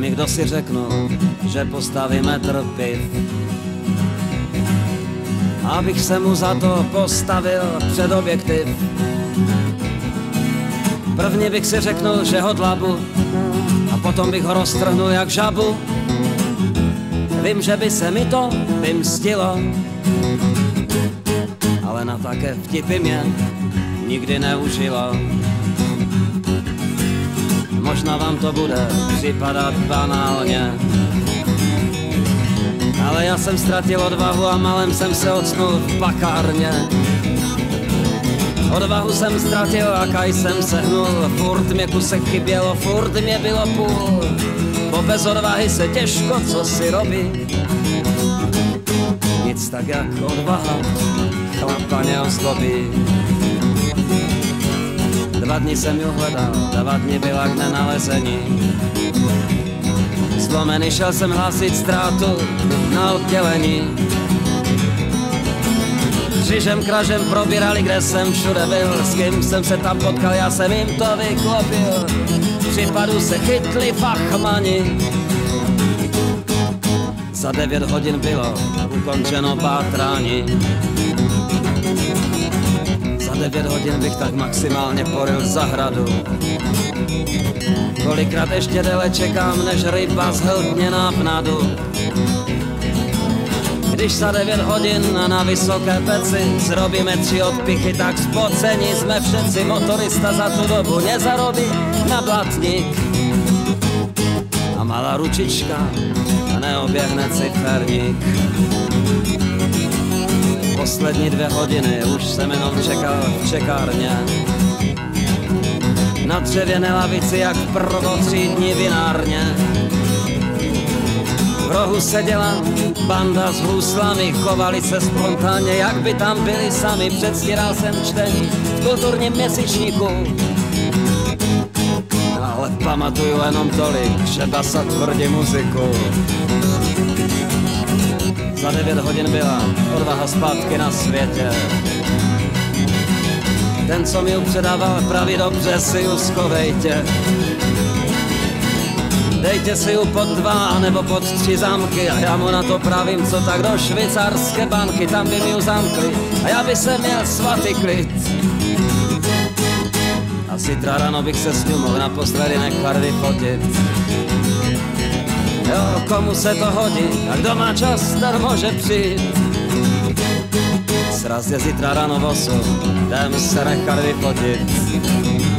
mi kdo si řeknul, že postaví metr piv. Abych se mu za to postavil před objektiv. Prvně bych si řeknul, že ho dlabu, a potom bych ho roztrhnul jak žabu. Vím, že by se mi to vymstilo, ale na také vtipy mě nikdy neužilo. Možná vám to bude připadat banálně, ale já jsem ztratil odvahu a malem jsem se ocnul v pakárně. Odvahu jsem ztratil a kaj jsem sehnul, furt mě kusek chybělo, furt mě bylo půl, bo bez odvahy se těžko co si robí. Nic tak jak odvaha chlapa neoslobí. 2 dny jsem ju hledal, 2 dny byla k nenalezení. Zlomený šel jsem hlásit ztrátu na oddělení. Křižem kražem probírali, kde jsem všude byl, s kým jsem se tam potkal, já jsem jim to vyklopil. Případu se chytli fachmani. Za 9 hodin bylo ukončeno pátrání. Za 9 hodin bych tak maximálně poryl zahradu. Kolikrát ještě déle čekám, než ryba zhltněná v nadu. Když za 9 hodin na vysoké peci zrobíme 3 odpichy, tak spocení jsme všetci. Motorista za tu dobu nezarobí na blatník. A malá ručička neoběhne ciferník. Poslední 2 hodiny už jsem jenom čekal v čekárně. Na dřevěné lavici jak v prvotřídní vinárně. V rohu seděla banda s hůslami, chovali se spontánně, jak by tam byli sami. Předstíral jsem čtení v kulturním měsíčníku, ale pamatuju jenom tolik, že basa tvrdí muziku. Za 9 hodin byla odvaha zpátky na světě. Ten, co mi ju předával, praví dobře, si ju schovejte. Dejte si ju pod 2 nebo pod 3 zámky a já mu na to pravím, co tak do švýcarské banky, tam by mi ju zamkli a já by se měl svatý klid. A zítra ráno bych se s ňou mohl naposledy nechat vyfotit. Jo, komu se to hodí a kdo má čas, ten může přijít. Sraz je zítra ráno v 8, jdem se nechat vyfotit.